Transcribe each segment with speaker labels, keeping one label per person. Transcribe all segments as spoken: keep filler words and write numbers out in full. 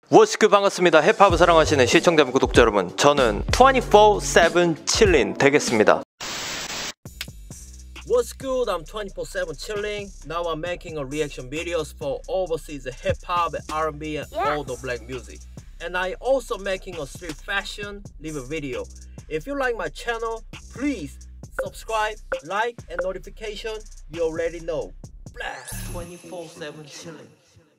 Speaker 1: What's good, 반갑습니다. 힙합을 사랑하시는 시청자 및 구독자 여러분, 저는 twenty-four seven 칠린 되겠습니다.
Speaker 2: What's good? I'm twenty-four seven chilling. Now I'm making a reaction videos for overseas hip hop, R and B, and
Speaker 3: Yes.
Speaker 2: all the black music. And I also making a street fashion live video. If you like my channel, please subscribe, like, and notification. You already know. twenty-four seven chilling.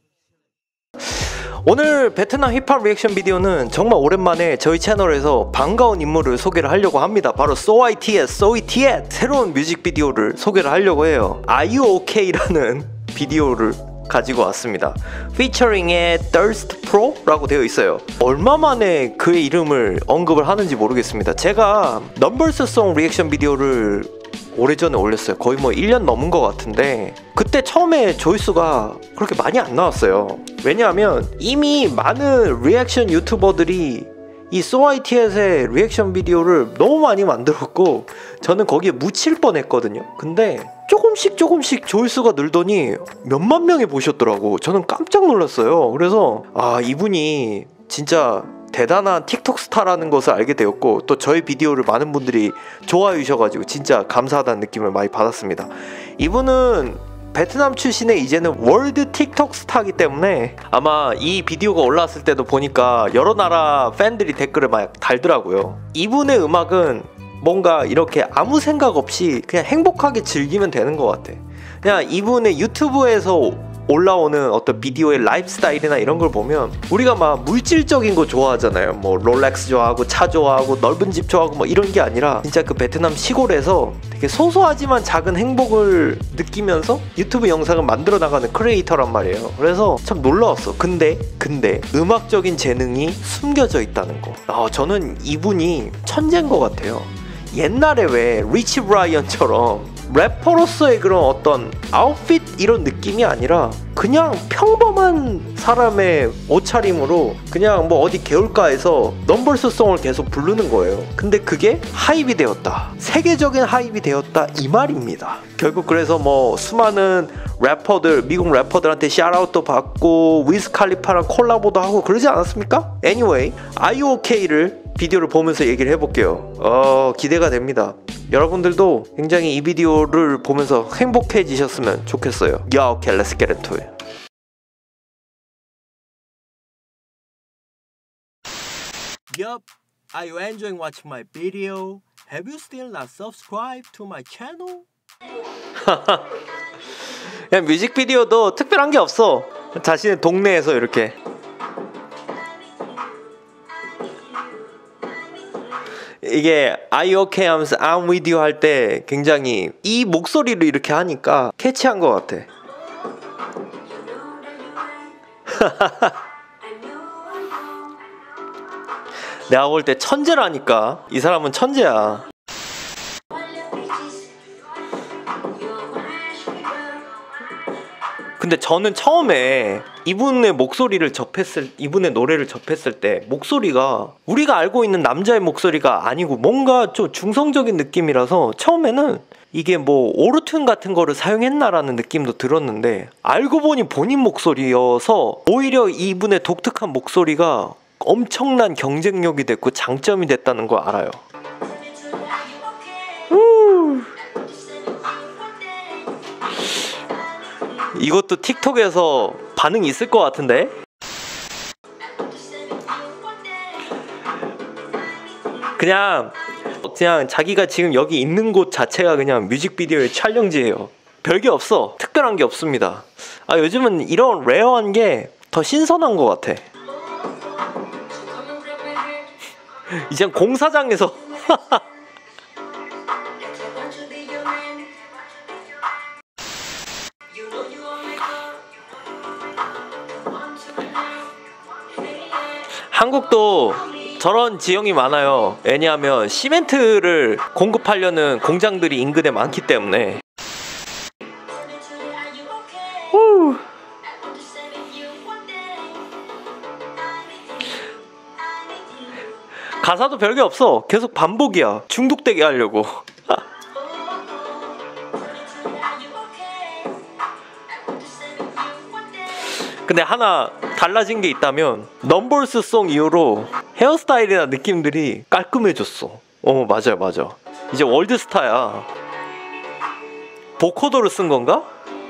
Speaker 1: 오늘 베트남 힙합 리액션 비디오는 정말 오랜만에 저희 채널에서 반가운 인물을 소개를 하려고 합니다. 바로 소아이티의 소이티의 새로운 뮤직비디오를 소개를 하려고 해요. Are You OK라는 비디오를 가지고 왔습니다. 피처링의 Thirst Pro라고 되어 있어요. 얼마 만에 그의 이름을 언급을 하는지 모르겠습니다. 제가 넘버스 송 리액션 비디오를 오래전에 올렸어요. 거의 뭐 일 년 넘은 것 같은데 그때 처음에 조회수가 그렇게 많이 안 나왔어요. 왜냐하면 이미 많은 리액션 유튜버들이 이 소아이티엣의 리액션 비디오를 너무 많이 만들었고 저는 거기에 묻힐 뻔했거든요. 근데 조금씩 조금씩 조회수가 늘더니 몇만 명이 보셨더라고. 저는 깜짝 놀랐어요. 그래서 아, 이분이 진짜 대단한 틱톡 스타라는 것을 알게 되었고, 또 저희 비디오를 많은 분들이 좋아해 주셔가지고 진짜 감사하다는 느낌을 많이 받았습니다. 이분은 베트남 출신의 이제는 월드 틱톡 스타이기 때문에 아마 이 비디오가 올라왔을 때도 보니까 여러 나라 팬들이 댓글을 막 달더라고요. 이분의 음악은 뭔가 이렇게 아무 생각 없이 그냥 행복하게 즐기면 되는 것 같아. 그냥 이분의 유튜브에서 올라오는 어떤 비디오의 라이프 스타일이나 이런 걸 보면 우리가 막 물질적인 거 좋아하잖아요. 뭐 롤렉스 좋아하고 차 좋아하고 넓은 집 좋아하고 뭐 이런 게 아니라 진짜 그 베트남 시골에서 되게 소소하지만 작은 행복을 느끼면서 유튜브 영상을 만들어 나가는 크리에이터란 말이에요. 그래서 참 놀라웠어. 근데 근데 음악적인 재능이 숨겨져 있다는 거. 아, 저는 이분이 천재인 것 같아요. 옛날에 왜 리치 브라이언처럼 래퍼로서의 그런 어떤 아웃핏 이런 느낌이 아니라 그냥 평범한 사람의 옷차림으로 그냥 뭐 어디 개울가에서 넘버스 송을 계속 부르는 거예요. 근데 그게 하입이 되었다, 세계적인 하입이 되었다, 이 말입니다. 결국 그래서 뭐 수많은 래퍼들, 미국 래퍼들한테 샤라웃도 받고 위즈 칼리파랑 콜라보도 하고 그러지 않았습니까? Anyway, Are You OK를 비디오를 보면서 얘기를 해볼게요. 어, 기대가 됩니다. 여러분들도 굉장히 이 비디오를 보면서 행복해지셨으면 좋겠어요. Yeah, okay, let's get into it.
Speaker 2: Yup. Are you enjoying watching my video? Have you still not subscribed to my channel?
Speaker 1: 그냥 뮤직비디오도 특별한 게 없어. 자신의 동네에서 이렇게 이게 Are you okay 하면서 I'm with you 할 때 굉장히 이 목소리로 이렇게 하니까 캐치한 것 같아. 내가 볼 때 천재라니까. 이 사람은 천재야. 근데 저는 처음에 이분의 목소리를 접했을, 이분의 노래를 접했을 때 목소리가 우리가 알고 있는 남자의 목소리가 아니고 뭔가 좀 중성적인 느낌이라서 처음에는 이게 뭐 오르튠 같은 거를 사용했나라는 느낌도 들었는데 알고 보니 본인 목소리여서 오히려 이분의 독특한 목소리가 엄청난 경쟁력이 됐고 장점이 됐다는 걸 알아요. 이것도 틱톡에서 반응 있을 것 같은데? 그냥 그냥 자기가 지금 여기 있는 곳 자체가 그냥 뮤직비디오의 촬영지예요. 별게 없어. 특별한 게 없습니다. 아, 요즘은 이런 레어한 게 더 신선한 것 같아. 이제 공사장에서 한국도 저런 지형이 많아요. 왜냐하면 시멘트를 공급하려는 공장들이 인근에 많기 때문에. 후. 가사도 별게 없어. 계속 반복이야. 중독되게 하려고. 근데 하나 달라진 게 있다면 넘버스 송 이후로 헤어스타일이나 느낌들이 깔끔해졌어. 어 맞아요 맞아. 이제 월드스타야. 보코더를 쓴 건가?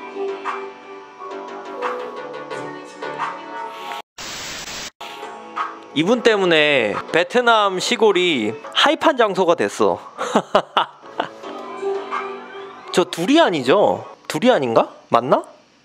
Speaker 1: 이분 때문에 베트남 시골이 하이판 장소가 됐어. 저 둘이 아니죠? 둘이 아닌가? 맞나?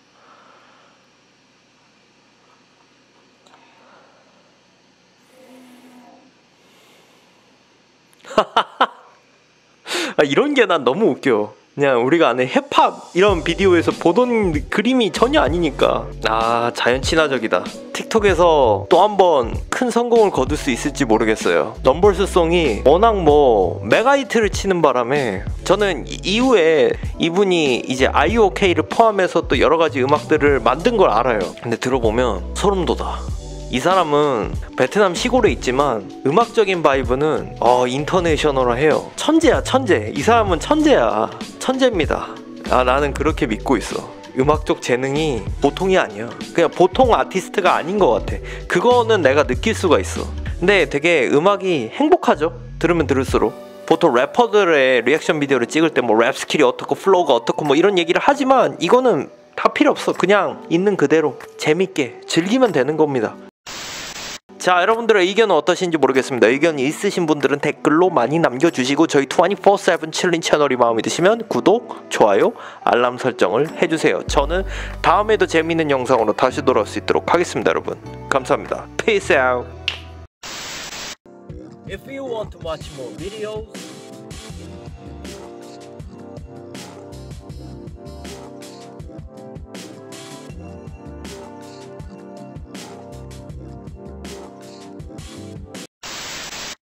Speaker 1: 아, 이런 게 난 너무 웃겨. 그냥 우리가 아는 힙합 이런 비디오에서 보던 그림이 전혀 아니니까. 아 자연 친화적이다. 틱톡에서 또 한 번 큰 성공을 거둘 수 있을지 모르겠어요. 넘버스 송이 워낙 뭐 메가히트를 치는 바람에 저는 이, 이후에 이분이 이제 아이유오케이를 포함해서 또 여러 가지 음악들을 만든 걸 알아요. 근데 들어보면 소름 돋아. 이 사람은 베트남 시골에 있지만 음악적인 바이브는 어 인터내셔널해요. 천재야 천재. 이 사람은 천재야. 천재입니다. 아 나는 그렇게 믿고 있어. 음악적 재능이 보통이 아니야. 그냥 보통 아티스트가 아닌 것 같아. 그거는 내가 느낄 수가 있어. 근데 되게 음악이 행복하죠. 들으면 들을수록. 보통 래퍼들의 리액션 비디오를 찍을 때 뭐 랩 스킬이 어떻고 플로우가 어떻고 뭐 이런 얘기를 하지만 이거는 다 필요 없어. 그냥 있는 그대로 재밌게 즐기면 되는 겁니다. 자 여러분들의 의견은 어떠신지 모르겠습니다. 의견이 있으신 분들은 댓글로 많이 남겨주시고 저희 이십사 세븐 칠린 채널이 마음에 드시면 구독, 좋아요, 알람 설정을 해주세요. 저는 다음에도 재미있는 영상으로 다시 돌아올 수 있도록 하겠습니다. 여러분 감사합니다. Peace out.
Speaker 2: If you want to watch more videos,